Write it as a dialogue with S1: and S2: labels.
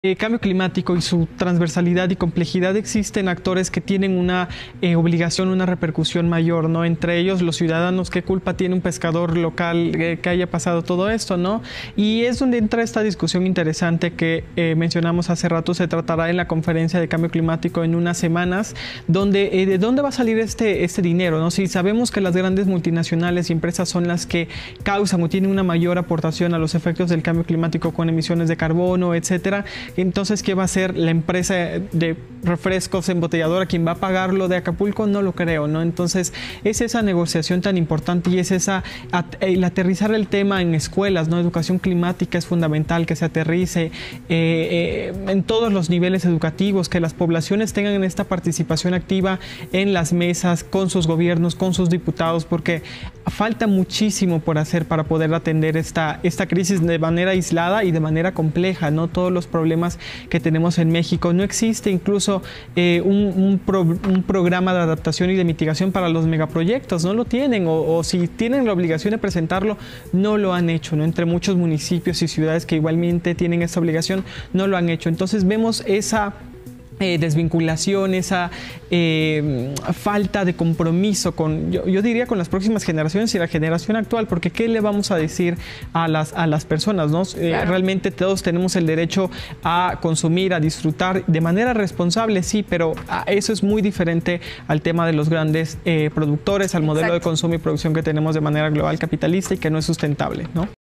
S1: Cambio climático y su transversalidad y complejidad, existen actores que tienen una obligación, una repercusión mayor, ¿no? Entre ellos los ciudadanos. ¿Qué culpa tiene un pescador local que haya pasado todo esto, ¿no? Y es donde entra esta discusión interesante que mencionamos hace rato. Se tratará en la conferencia de cambio climático en unas semanas, donde de dónde va a salir este dinero, ¿no? Si sabemos que las grandes multinacionales y empresas son las que causan o tienen una mayor aportación a los efectos del cambio climático con emisiones de carbono, etcétera. Entonces, ¿qué va a hacer la empresa de refrescos embotelladora? ¿Quién va a pagar lo de Acapulco? No lo creo, ¿no? Entonces, es esa negociación tan importante y es el aterrizar el tema en escuelas, ¿no? Educación climática es fundamental, que se aterrice en todos los niveles educativos, que las poblaciones tengan esta participación activa en las mesas, con sus gobiernos, con sus diputados, porque falta muchísimo por hacer para poder atender esta crisis de manera aislada y de manera compleja, ¿no? Todos los problemas que tenemos en México. No existe incluso un programa de adaptación y de mitigación para los megaproyectos. No lo tienen, o si tienen la obligación de presentarlo, no lo han hecho, ¿no? Entre muchos municipios y ciudades que igualmente tienen esa obligación, no lo han hecho. Entonces vemos esa desvinculación, esa falta de compromiso con, yo diría, con las próximas generaciones y la generación actual, porque ¿qué le vamos a decir a las personas, ¿no? Claro. Realmente todos tenemos el derecho a consumir, a disfrutar de manera responsable, sí, pero eso es muy diferente al tema de los grandes productores, al modelo de consumo y producción que tenemos de manera global capitalista y que no es sustentable, ¿no?